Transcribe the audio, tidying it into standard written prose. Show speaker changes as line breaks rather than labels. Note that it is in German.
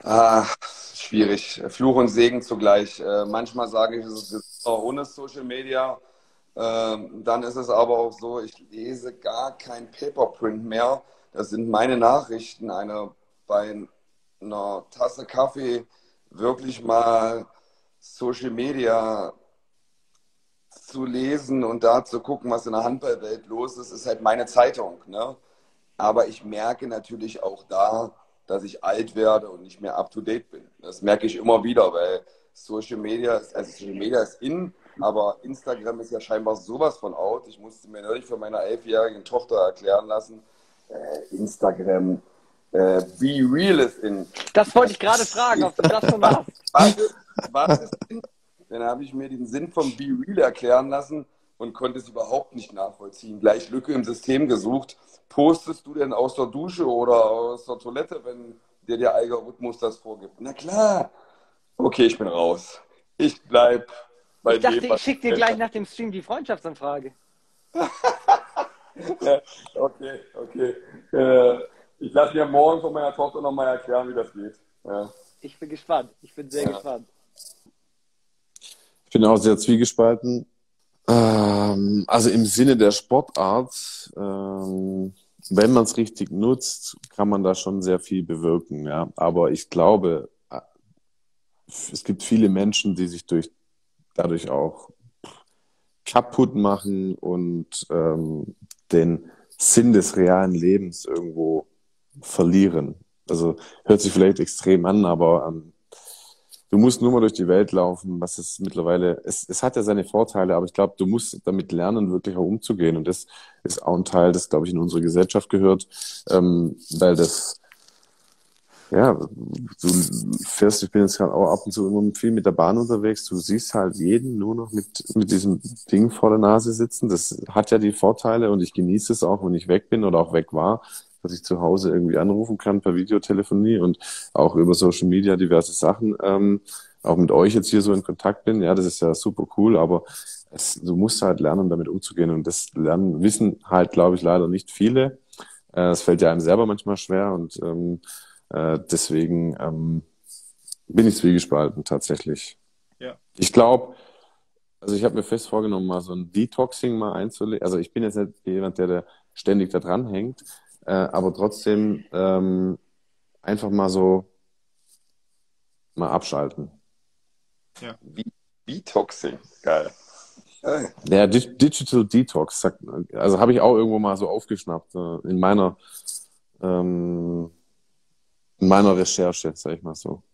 Ah, schwierig. Fluch und Segen zugleich. Manchmal sage ich, es ist gesünder ohne Social Media. Dann ist es aber auch so, ich lese gar kein Paperprint mehr. Das sind meine Nachrichten. Bei einer Tasse Kaffee wirklich mal Social Media zu lesen und da zu gucken, was in der Handballwelt los ist, ist halt meine Zeitung, ne? Aber ich merke natürlich auch da, dass ich alt werde und nicht mehr up to date bin. Das merke ich immer wieder, weil Social Media ist in, aber Instagram ist ja scheinbar sowas von out. Ich musste mir neulich von meiner 11-jährigen Tochter erklären lassen, Instagram, be real ist in.
Das wollte ich gerade fragen, ob du das schon machst.
Was ist in? Dann habe ich mir den Sinn vom Be Real erklären lassen und konnte es überhaupt nicht nachvollziehen. Gleich Lücke im System gesucht. Postest du denn aus der Dusche oder aus der Toilette, wenn dir der Algorithmus das vorgibt? Na klar. Okay, ich bin raus. Ich bleib bei
Ich
dem,
dachte,
was
ich schicke dir
ich
gleich nach dem Stream die Freundschaftsanfrage.
ja, okay, okay. Ich lasse mir morgen von meiner Tochter nochmal erklären, wie das geht. Ja.
Ich bin gespannt. Ich bin sehr gespannt.
Ich bin auch sehr zwiegespalten. Also im Sinne der Sportart, wenn man es richtig nutzt, kann man da schon sehr viel bewirken. Ja. Aber ich glaube, es gibt viele Menschen, die sich dadurch auch kaputt machen und den Sinn des realen Lebens irgendwo verlieren. Also hört sich vielleicht extrem an, aber du musst nur mal durch die Welt laufen, was es mittlerweile, es hat ja seine Vorteile, aber ich glaube, du musst damit lernen, wirklich auch umzugehen. Und das ist auch ein Teil, das, glaube ich, in unsere Gesellschaft gehört, weil das, ja, du fährst, ich bin jetzt gerade auch ab und zu immer viel mit der Bahn unterwegs, du siehst halt jeden nur noch mit diesem Ding vor der Nase sitzen. Das hat ja die Vorteile und ich genieße es auch, wenn ich weg bin oder auch weg war, dass ich zu Hause irgendwie anrufen kann per Videotelefonie und auch über Social Media diverse Sachen, auch mit euch jetzt hier so in Kontakt bin. Ja, das ist ja super cool, aber du musst halt lernen, damit umzugehen und das lernen, wissen halt, glaube ich, leider nicht viele. Es fällt ja einem selber manchmal schwer und deswegen bin ich zwiegespalten tatsächlich.
Ja.
Ich glaube, also ich habe mir fest vorgenommen, mal so ein Detoxing mal einzulegen. Also ich bin jetzt nicht jemand, der ständig da dran hängt, aber trotzdem einfach mal so mal abschalten.
Ja.
Detoxing, geil.
Ja, Digital Detox, also habe ich auch irgendwo mal so aufgeschnappt in meiner Recherche, sag ich mal so.